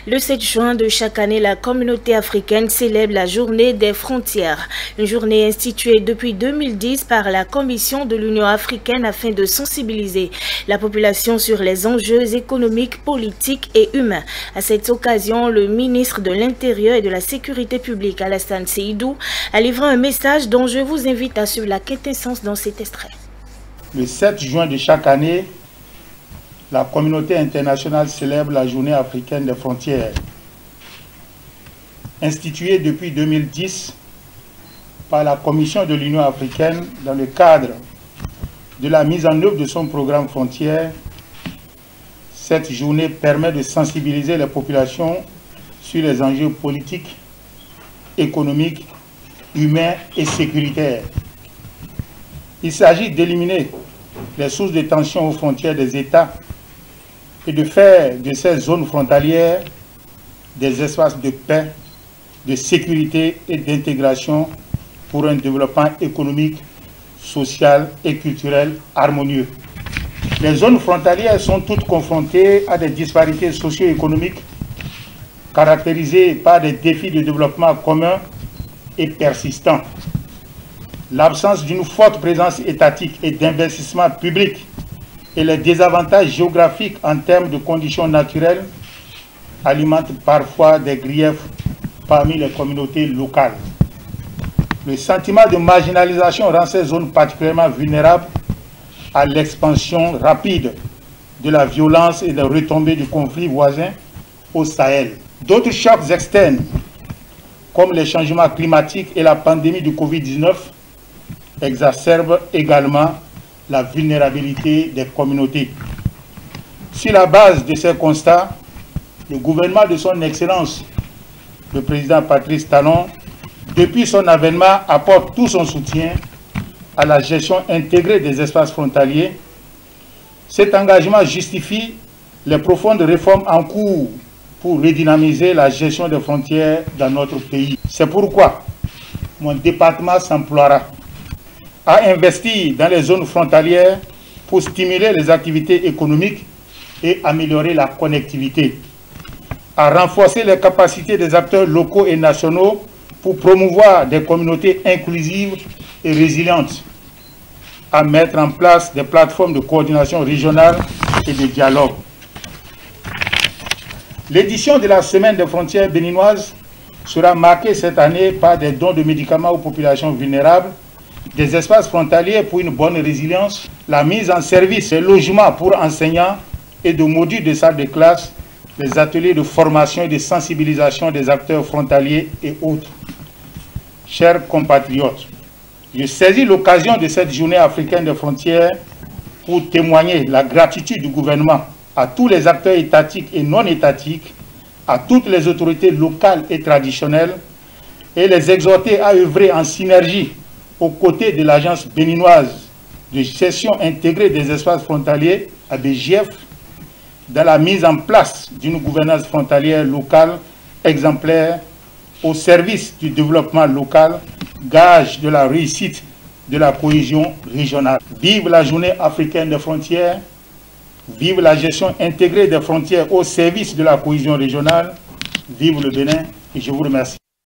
Le 7 juin de chaque année, la communauté africaine célèbre la journée des frontières. Une journée instituée depuis 2010 par la Commission de l'Union africaine afin de sensibiliser la population sur les enjeux économiques, politiques et humains. À cette occasion, le ministre de l'Intérieur et de la Sécurité publique, Alassane Seydou, a livré un message dont je vous invite à suivre la quintessence dans cet extrait. Le 7 juin de chaque année, la communauté internationale célèbre la journée africaine des frontières. Instituée depuis 2010 par la Commission de l'Union africaine dans le cadre de la mise en œuvre de son programme Frontières, cette journée permet de sensibiliser les populations sur les enjeux politiques, économiques, humains et sécuritaires. Il s'agit d'éliminer les sources de tension aux frontières des États et de faire de ces zones frontalières des espaces de paix, de sécurité et d'intégration pour un développement économique, social et culturel harmonieux. Les zones frontalières sont toutes confrontées à des disparités socio-économiques caractérisées par des défis de développement communs et persistants. L'absence d'une forte présence étatique et d'investissement public et les désavantages géographiques en termes de conditions naturelles alimentent parfois des griefs parmi les communautés locales. Le sentiment de marginalisation rend ces zones particulièrement vulnérables à l'expansion rapide de la violence et des retombées du conflit voisin au Sahel. D'autres chocs externes, comme les changements climatiques et la pandémie du Covid-19, exacerbent également la vulnérabilité des communautés. Sur la base de ces constats, le gouvernement de son Excellence, le président Patrice Talon, depuis son avènement, apporte tout son soutien à la gestion intégrée des espaces frontaliers. Cet engagement justifie les profondes réformes en cours pour redynamiser la gestion des frontières dans notre pays. C'est pourquoi mon département s'emploiera à investir dans les zones frontalières pour stimuler les activités économiques et améliorer la connectivité, à renforcer les capacités des acteurs locaux et nationaux pour promouvoir des communautés inclusives et résilientes, à mettre en place des plateformes de coordination régionale et de dialogue. L'édition de la Semaine des frontières béninoises sera marquée cette année par des dons de médicaments aux populations vulnérables, des espaces frontaliers pour une bonne résilience, la mise en service des logements pour enseignants et de modules de salles de classe, les ateliers de formation et de sensibilisation des acteurs frontaliers et autres. Chers compatriotes, je saisis l'occasion de cette journée africaine des frontières pour témoigner la gratitude du gouvernement à tous les acteurs étatiques et non étatiques, à toutes les autorités locales et traditionnelles, et les exhorter à œuvrer en synergie aux côtés de l'Agence béninoise de gestion intégrée des espaces frontaliers, ABGF, dans la mise en place d'une gouvernance frontalière locale exemplaire au service du développement local, gage de la réussite de la cohésion régionale. Vive la journée africaine des frontières, vive la gestion intégrée des frontières au service de la cohésion régionale, vive le Bénin et je vous remercie.